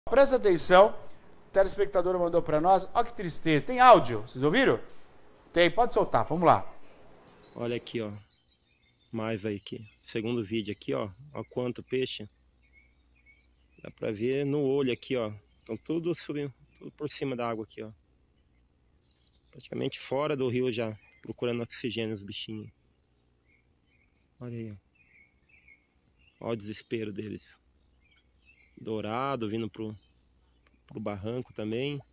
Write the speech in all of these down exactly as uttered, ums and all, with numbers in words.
Presta atenção, o telespectador mandou para nós, olha que tristeza, tem áudio, vocês ouviram? Tem, pode soltar, vamos lá. Olha aqui, ó, mais aí aqui, segundo vídeo aqui, ó, ó quanto peixe, dá pra ver no olho aqui, ó, estão tudo subindo, tudo por cima da água aqui, ó, praticamente fora do rio já, procurando oxigênio os bichinhos. Olha aí, ó, olha o desespero deles. Dourado vindo pro, pro barranco também.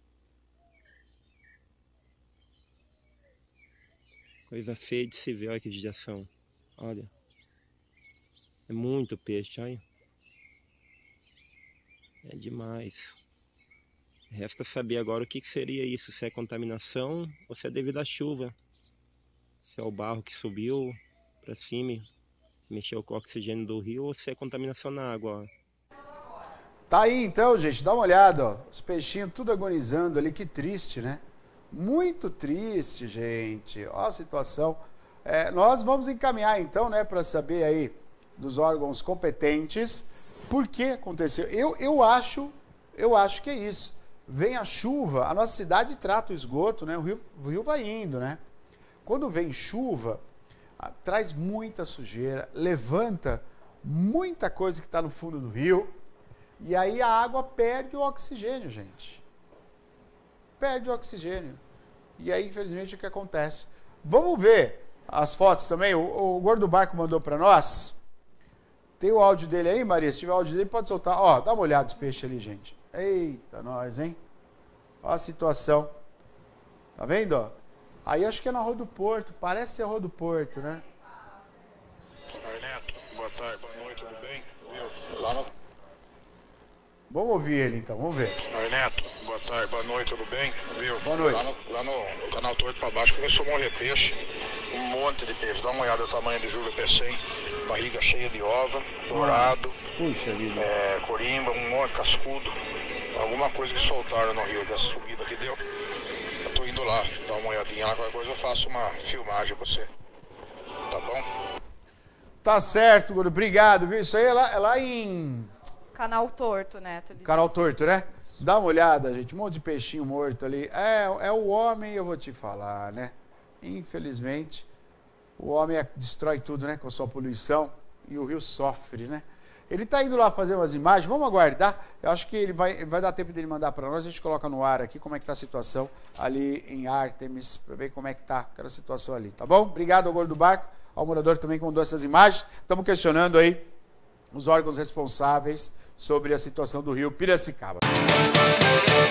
Coisa feia de se ver, olha que judiação. Olha. É muito peixe, olha. É demais. Resta saber agora o que seria isso. Se é contaminação ou se é devido à chuva. Se é o barro que subiu para cima e mexeu com o oxigênio do rio ou se é contaminação na água, ó. Tá aí então, gente, dá uma olhada, ó. Os peixinhos tudo agonizando ali, que triste, né? Muito triste, gente. Ó a situação. É, nós vamos encaminhar então, né, para saber aí dos órgãos competentes por que aconteceu. Eu, eu acho, eu acho que é isso. Vem a chuva, a nossa cidade trata o esgoto, né? O rio, o rio vai indo, né? Quando vem chuva, traz muita sujeira, levanta muita coisa que está no fundo do rio. E aí a água perde o oxigênio, gente. Perde o oxigênio. E aí, infelizmente, o que acontece? Vamos ver as fotos também. O, o Gordo Barco mandou para nós. Tem o áudio dele aí, Maria? Se tiver o áudio dele, pode soltar. Ó, dá uma olhada nos peixes ali, gente. Eita, nós, hein? Ó a situação. Tá vendo, ó? Aí acho que é na Rua do Porto. Parece ser a Rua do Porto, né? Oi, Neto. Boa tarde, boa noite, tudo bem? Viu? Lá no... Vamos ouvir ele então, vamos ver. Oi, Neto. Boa tarde, boa noite, tudo bem? Viu? Boa noite. Lá no, lá no, no canal Torto para baixo começou a morrer peixe. Um monte de peixe. Dá uma olhada no tamanho do Júlio P cem. Barriga cheia de ova, dourado, puxa vida. É, corimba, um monte, cascudo. Alguma coisa que soltaram no rio dessa subida que deu. Eu tô indo lá, dar uma olhadinha lá, qualquer coisa eu faço uma filmagem pra você. Tá bom? Tá certo, Gordo. Obrigado, viu? Isso aí é lá, é lá em... Canal Torto, né? Canal Torto, né? Dá uma olhada, gente. Um monte de peixinho morto ali. É, é o homem, eu vou te falar, né? Infelizmente, o homem é, destrói tudo, né? Com a sua poluição. E o rio sofre, né? Ele tá indo lá fazer umas imagens. Vamos aguardar. Eu acho que ele vai, vai dar tempo dele mandar para nós. A gente coloca no ar aqui como é que tá a situação ali em Ártemis. Para ver como é que tá aquela situação ali. Tá bom? Obrigado ao Gordo do Barco. Ao morador também que mandou essas imagens. Estamos questionando aí os órgãos responsáveis sobre a situação do rio Piracicaba.